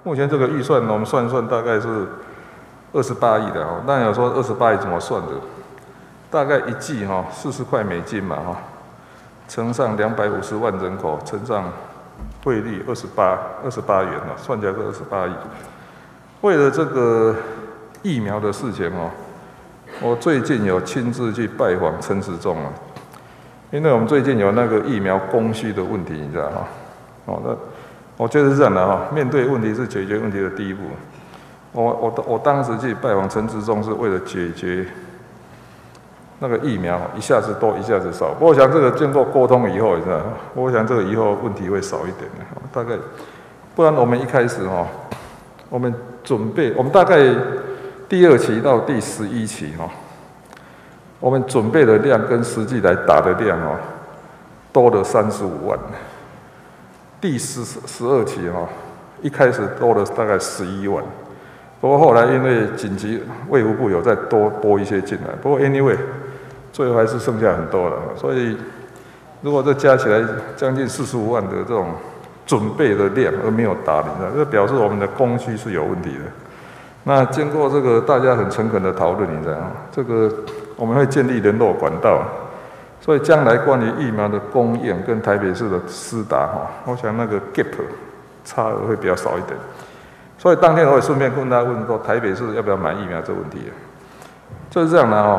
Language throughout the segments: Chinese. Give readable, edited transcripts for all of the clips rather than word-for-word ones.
目前这个预算我们算一算，大概是28亿的哦。那有说28亿怎么算的？大概一剂40块美金嘛乘上250万人口，乘上汇率28元算起来是28亿。为了这个疫苗的事情我最近有亲自去拜访陈时中因为我们最近有那个疫苗供需的问题，你知道那我觉得是这样的面对问题是解决问题的第一步。我当时去拜访陈时中是为了解决那个疫苗一下子多一下子少，不过我想这个经过沟通以后，你知道我想这个以后问题会少一点大概，不然我们一开始我们准备，我们大概第2期到第11期我们准备的量跟实际来打的量多了35万。第12期一开始多了大概11万，不过后来因为紧急卫福部有再多拨一些进来，不过 anyway 最后还是剩下很多了，所以如果这加起来将近45万的这种准备的量而没有打，你知道，这表示我们的供需是有问题的。那经过这个大家很诚恳的讨论，你知道这个我们会建立联络管道，所以将来关于疫苗的供应跟台北市的施打我想那个 gap 差额会比较少一点。所以当天我也顺便跟大家问说，台北市要不要买疫苗这个问题就是这样的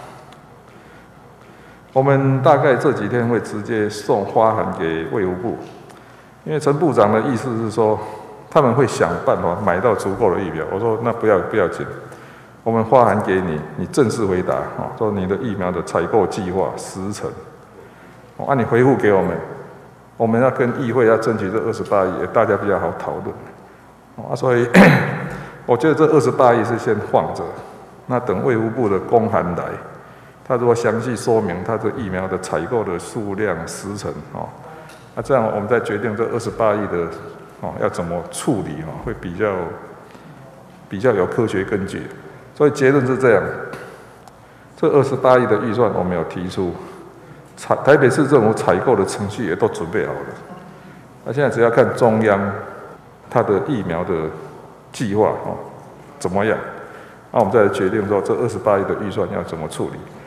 我们大概这几天会直接送花函给卫福部，因为陈部长的意思是说，他们会想办法买到足够的疫苗。我说那不要紧，我们花函给你，你正式回答说你的疫苗的采购计划时程，你回复给我们，我们要跟议会要争取这28亿，大家比较好讨论所以我觉得这28亿是先放着，那等卫福部的公函来，他如果详细说明他这疫苗的采购的数量、时程这样我们再决定这28亿的要怎么处理会比较有科学根据。所以结论是这样，这28亿的预算我们有提出，台北市政府采购的程序也都准备好了，现在只要看中央它的疫苗的计划怎么样，我们再来决定说这28亿的预算要怎么处理。